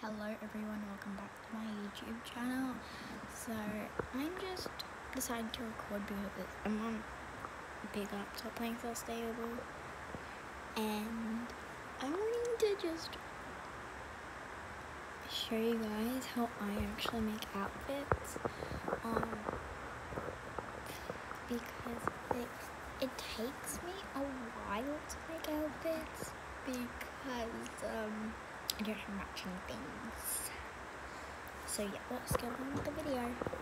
Hello everyone, welcome back to my YouTube channel. So I'm just deciding to record because I'm on a big laptop playing so stable, and I'm wanting to just show you guys how I actually make outfits. Because it takes me a while to make outfits because I don't have matching things. So yeah, let's go on with the video.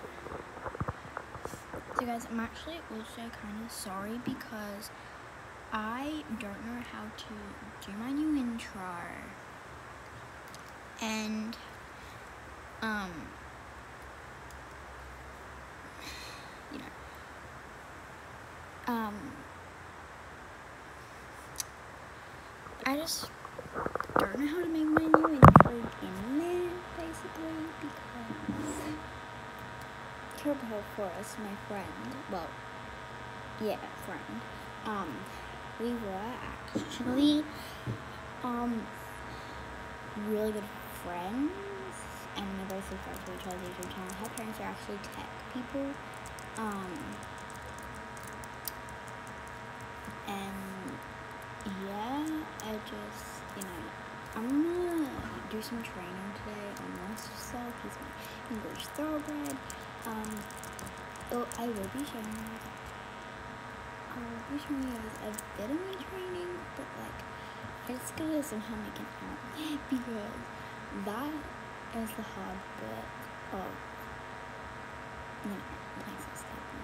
So guys, I'm actually also kind of sorry because I don't know how to do my new intro. And you know, I just don't know how to make my new intro in there, basically, because Turbo Forest, my friend, friend, we were actually, really good friends, and we both subscribe to each other's YouTube channel. Her parents are actually tech people, and yeah, I'm gonna do some training today on myself. He's my English thoroughbred. I will be showing you guys a bit of my training, but I just gotta somehow make it out because that is the hard bit of playing so stable.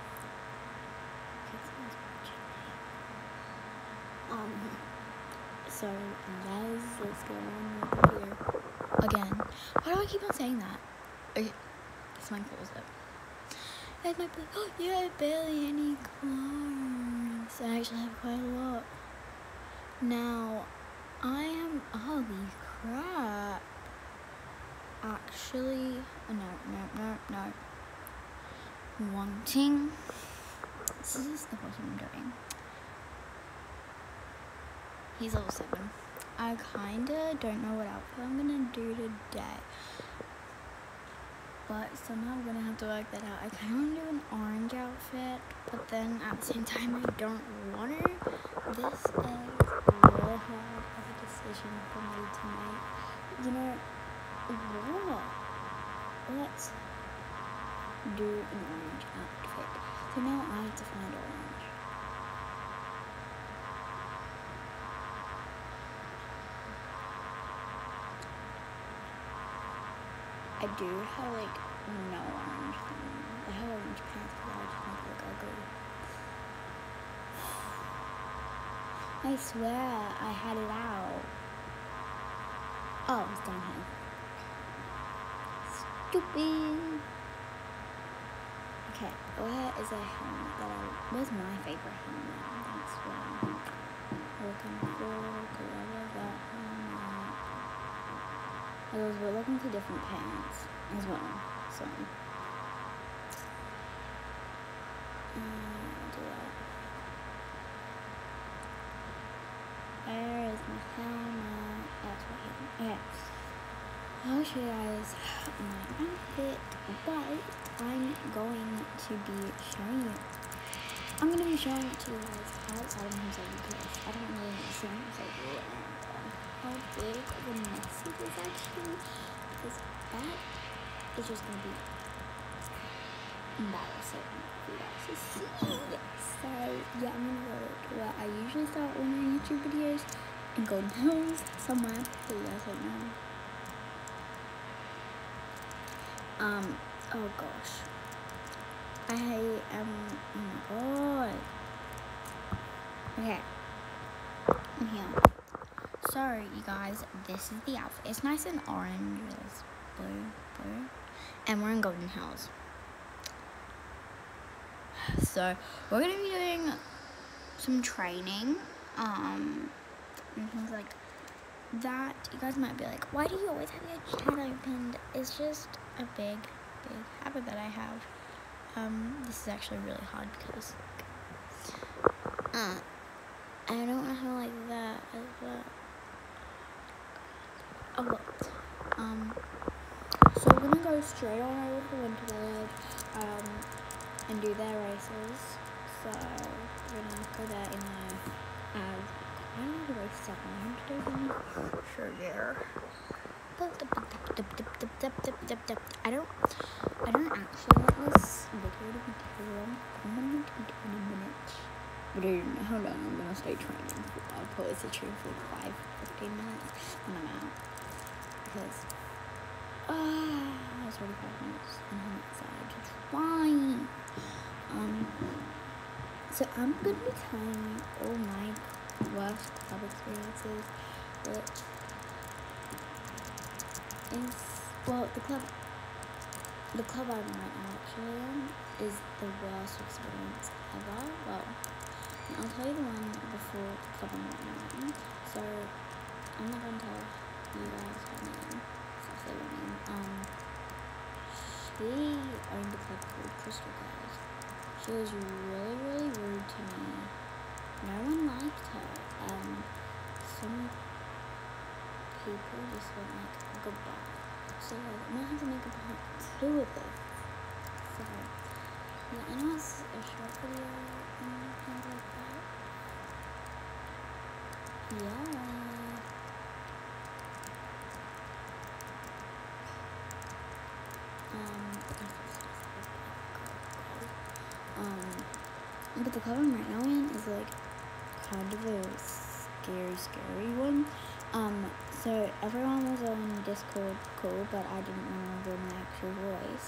So guys, let's go on with the video. Again, why do I keep on saying that? Okay, this might close up. Guys might be like, oh, you have barely any clothes. I actually have quite a lot. Now, I am, holy crap. Actually, no. Wanting. This is the first one I'm doing. He's level 7. I kinda don't know what outfit I'm gonna do today, but somehow I'm gonna have to work that out. I kinda wanna do an orange outfit, but then at the same time I don't want to. This is really hard of a decision for me to make. You know what? Let's do an orange outfit. So now I have to find orange. I do have no orange thing. I have orange pants, but I just make it look ugly. I swear I had it out. Oh, it's down here. Stupid. Okay, where is a helmet where's my favorite helmet? That's what I'm looking for, because I love that helmet. Because we're looking for different pants as well, so I'll do that. Where is my helmet? That's right here. Okay, I'll show you guys my outfit, but I'm going to be showing you. I'm going to be showing it to you guys outside of himself because I don't really see myself how big the message is actually, because that is just going to be embarrassing for you guys to see. So yeah, I'm going to go to where I usually start all my YouTube videos in Golden Hills somewhere, so you guys don't know. Oh gosh. I am, oh my god. Okay. I'm here. So, you guys, this is the outfit. It's nice and orange. It's blue. And we're in Golden Hills. So, we're going to be doing some training. And things like that. You guys might be like, why do you always have your chat opened? It's just a big habit that I have. This is actually really hard because I don't want to have that as well. Oh well. So we're gonna go straight on over to Winter Village, and do their races. So we're gonna go there in I don't know the race that I'm doing. Sure, yeah. I don't actually want this video to be too long. I'm gonna make it in a minute. But I don't know how long I'm gonna stay training for. I'll probably stay training for like 5-15 minutes and I'm out. Because it's already 5 minutes and I'm excited to try. So I'm gonna be telling you all my worst club experiences, which is, well, the club I'm right now actually in is the worst experience ever. Well, I'll tell you the one before the club I'm right now in. So I'm not gonna tell you guys her name. So say her name. She owned a club called Crystal Girls. She was really, really rude to me. No one liked her, and some people just went like goodbye. So I'm gonna have to make a part 2 of this. So yeah, I know it's a short video and things like that. Yeah. But the club I'm right now in is like kind of a scary one. So everyone was on Discord, cool, but I didn't remember my actual voice.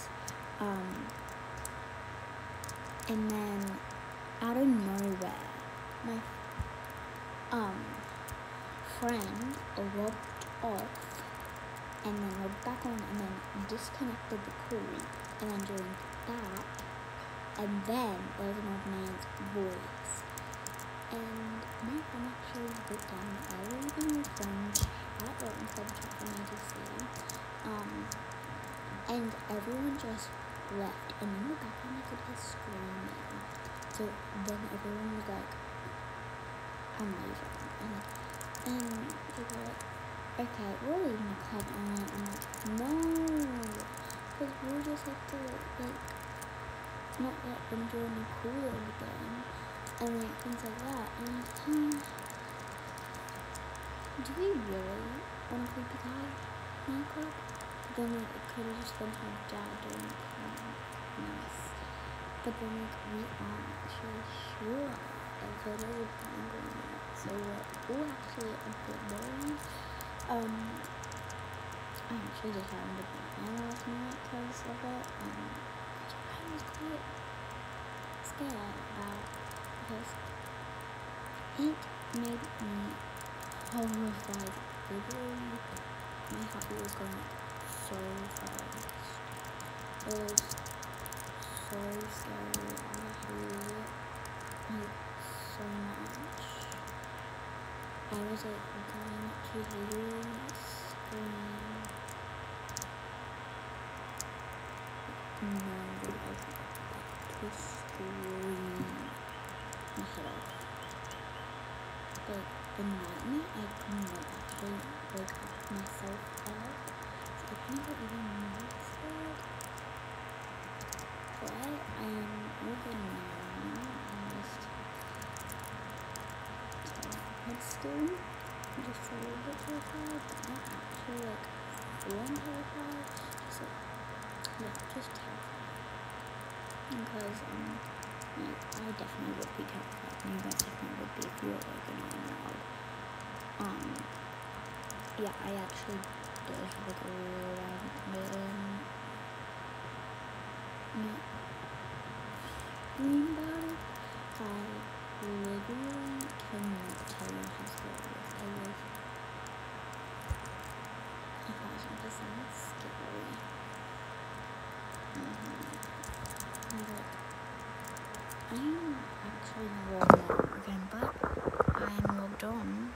And then out of nowhere, my friend logged off and then logged back on and then disconnected the call and then joined back, and then there was an old man's voice. And my friend actually put down everything in friend chat or in club chat for me to see. And everyone just left. And in the background I could hear screaming. So then everyone was like, I'm leaving. And people were like, okay, we're leaving the club. And I'm like, no. Because we'll just have to, like, not let them join the pool or anything. And like things like that. And I'm like, do we really want a creepy guy in our club? Then like it could have just been our dad doing it. Nice. But then like we aren't actually sure if it is a prank or not. So we're all actually a bit worried. I actually just happened to be last night because of it. Which I was quite scared about. Because it made me horrified. Literally, my heart was going so fast. It was so scary. I hated it like so much. I was like going to literally scream. No, I was to scream my head off. But the nightmare, I could not actually wake myself up. So I kind of even more scared. But I am all good now. I'm just terrified still. I'm just a little bit terrified, but not actually like full terrified. Just like, yeah, just terrified. Because like, I definitely would be terrified, and you guys definitely would be if you were like a 9-year-old. Yeah, I actually did like a random dream about it. I literally cannot tell you how scary it was. It was 1,000% scary. I'm actually logged on again, but I'm logged on.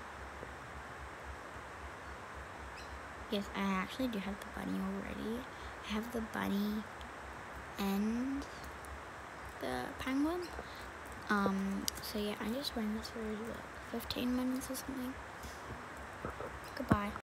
Yes, I actually do have the bunny already. I have the bunny and the penguin. So yeah, I just ran this for like 15 minutes or something. Goodbye.